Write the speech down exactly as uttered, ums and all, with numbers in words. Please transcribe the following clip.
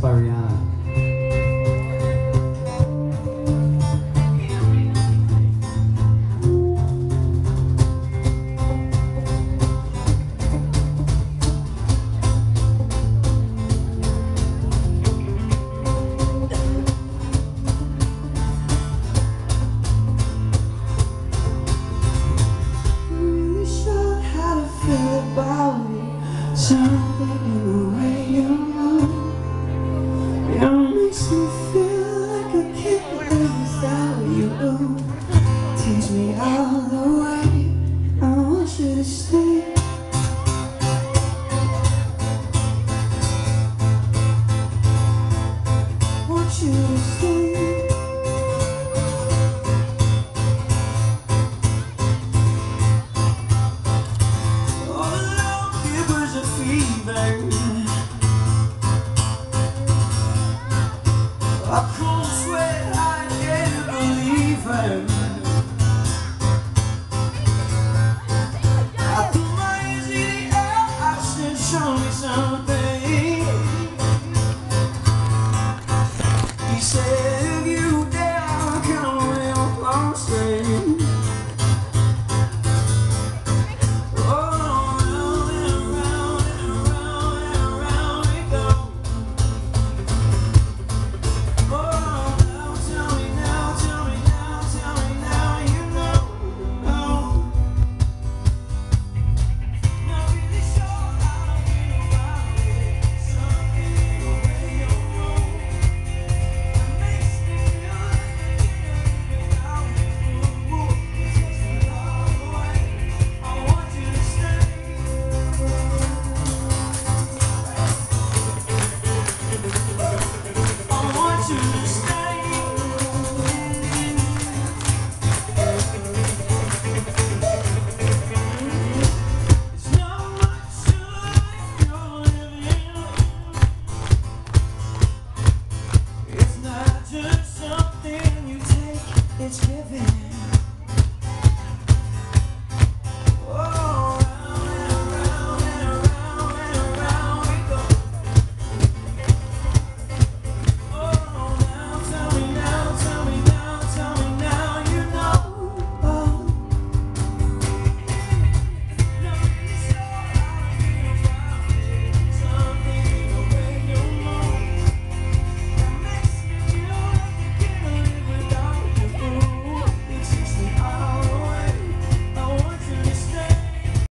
by Rihanna. Something in the way you move, it makes me feel like I can't live without you. Takes me all the way, I want you to stay. Want you to stay. I can't swear I can't believe it. I put my hands in the air, I said show me something. He said